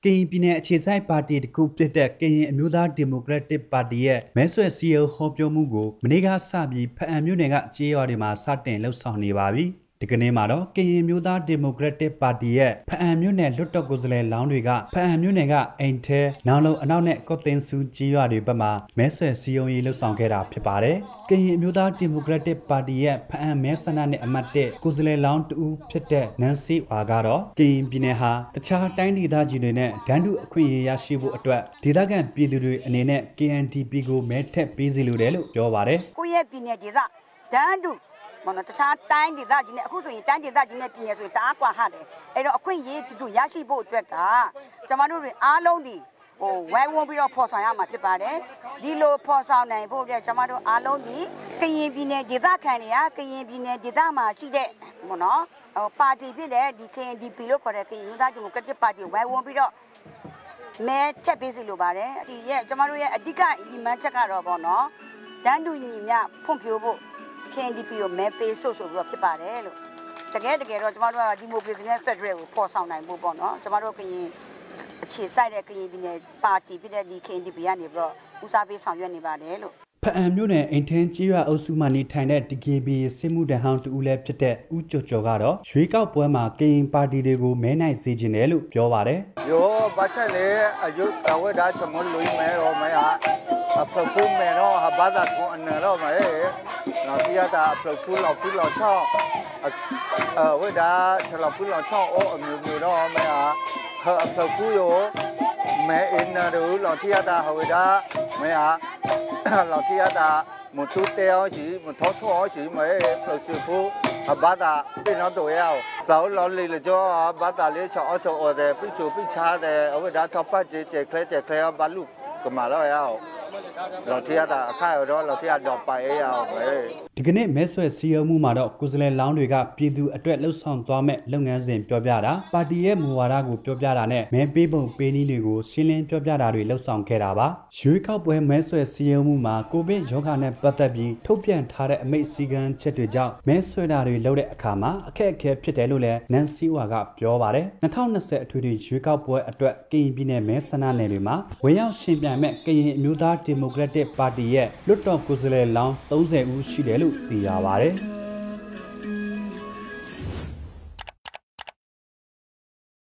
ကရင်ပြည်နယ်အခြေစိုက်ပါတီတစ်ခုဖြစ်တဲ့ကရင်အမျိုးသားဒီမိုကရက်တစ်ပါတီရဲ့မဲဆွယ်စည်းရုံးဟောပြောမှုကိုမနေ့ကစပြီးဖအံမြို့နယ်ကကြေးရွာတွေမှာစတင်လှုပ်ဆောင်နေပါပြီဒီကနေ့မှာတော့ကရင်မျိုးသားဒီမိုကရက်တစ်ပါတီရဲ့ဖအံမြို့နယ်လွတ်တော်ကိုယ်စားလှယ်လောင်းတွေကဖအံမြို့နယ်ကအိမ်ထဲနောင်လုံအနောက်နဲ့ကော့တင်စုကြီးရွာတွေဘက်မှာမဲဆွယ်စည်းရုံးရေးလှုပ်ဆောင်ခဲ့တာဖြစ်ပါတယ်။ကရင်မျိုးသားဒီမိုကရက်တစ်ပါတီရဲ့ဖအံမဲဆန္ဒနဲ့အမတ်တဲ့ကိုယ်စားလှယ်လောင်းတူဖြစ်တဲ့နန်စီဝါကတော့ကရင်ပြည်နယ်ဟာတခြားတိုင်းဒေသကြီးတွေနဲ့ဒန်းတူအခွင့်အရေးရရှိဖို့အတွက်ဒေသခံပြည်သူတွေအနေနဲ့ KNDP ကိုမဲထက်ပေးစီလိုတယ်လို့ပြောပါတယ်။ကိုရဲ့ပြည်နယ်ဒေသဒန်းတူမနော်တခြားတိုင်းဒေသကြီးနဲ့အခုဆိုရင်တိုင်းဒေသကြီးနဲ့ပြည်နယ်ဆိုရင်တအားကွာဟာတယ်အဲ့တော့အခွင့်အရေးပြည်သူရရှိဖို့အတွက်ကကျွန်တော်တို့တွေအားလုံးဒီဝိုင်းဝန်းပြီးတော့ဖော်ဆောင်ရမှာဖြစ်ပါတယ်ဒီလိုဖော်ဆောင်နိုင်ဖို့အတွက်ကျွန်တော်တို့အားလုံးဒီကရင်ပြည်နယ်ဒေသခံတွေကကရင်ပြည်နယ်ဒေသမှာရှိတဲ့မနော်ပါတီဖြစ်တဲ့ဒီ KNDP လို့ခေါ်တဲ့ကရင်မျိုးသားဒီမိုကရက်တစ်ပါတီဝိုင်းဝန်းပြီးတော့မဲထက်ပေးစီလိုပါတယ်ဒီရဲ့ကျွန်တော်တို့ရဲ့အဓိကဒီမှန်းချက်ကတော့ပေါ့နော်တန်းတူညီမျှဖွံ့ဖြိုးဖို့KNDP ကိုမဲပေးဆိုပြီးတော့ဖြစ်ပါတယ်လို့တကယ်တော့ကျမတို့ကဒီမိုကရေစီနဲ့ဖက်ဒရယ်ကိုပေါ်ဆောင်နိုင်ဖို့ပေါ့နော်ကျမတို့ကရင်အခြေစိုက်တဲ့ကရင်ပြည်နယ်ပါတီဖြစ်တဲ့ဒီ KNDP ကနေပြီးတော့ဦးစားပေးဆောင်ရွက်နေပါတယ်လို့ဖအံမြို့နယ်အိမ်ထင်းကြီးရွာအုပ်စုမှနေထိုင်တဲ့ DKB စစ်မှုတဟောင်းတူလည်းဖြစ်တဲ့ဦးကျော်ကျော်ကတော့ရွေးကောက်ပွဲမှာကရင်ပါတီတွေကိုမဲနိုင်စေချင်တယ်လို့ပြောပါတယ်။ယောဘာချက်လေအယုအဝဲဒါချမလို့မဲရောမဲဟာအဖဖူးမဲတော့ဟာဘာသာကွန်အနရောမဲနော်စီရတာအဖဖူးလောက်ဖူးလောက်ချောင်းဝဲဒါချလောက်ဖူးလောက်ချောင်းအော်အမျိုးတော့မဲဟာအဖဖူးရောမဲအင်းနာတို့လောက်စီရတာဟဝဲဒါမဲဟာလောက်စီရတာမထူးတဲအောင်ရှိမထောထောအောင်ရှိမဲဖလောက်စီဖူးဘာသာပြင်တော့တော့ရော早老累了就把大列车二手我的必须必差的我da top 这块要把路干嘛了呀老天啊看တော့老天တော့ไปရအောင်ပဲဒီကနေ့မဲဆွယ်စီယုံမှုမှာတော့ကိုယ်စားလှယ်လောင်းတွေကပြည်သူအတွက်လှုပ်ဆောင်သွားမဲ့လုပ်ငန်းစဉ်ပြောပြတာပါတီရဲ့မူဝါဒကိုပြောပြတာနဲ့မဲပေးပုံပေးနည်းတွေကိုရှင်းလင်းပြောပြတာတွေလှုပ်ဆောင်ခဲ့တာပါရွေးကောက်ပွဲမဲဆွယ်စီယုံမှုမှာကိုဗစ်ရောဂါနဲ့ပတ်သက်ပြီးထုတ်ပြန်ထားတဲ့အမိန့်စည်းကမ်းချက်တွေကြောင့်မဲဆွယ်တာတွေလုပ်တဲ့အခါမှာအခက်အခဲဖြစ်တယ်လို့လည်းနန်စီဝါကပြောပါတယ်2020အထွေထွေရွေးကောက်ပွဲအတွက်ကရင်ပြည်နယ်မဲဆန္ဒနယ်တွေမှာဝင်ရောက်ရှင်ပြိုင်မဲ့ကရင်အမျိုးသားဒီမိုကရက်တစ်ပါတီရဲ့လွတ်တော်ကိုယ်စားလှယ်လောင်း30ဦးရှိတယ်လို့သိရပါတယ်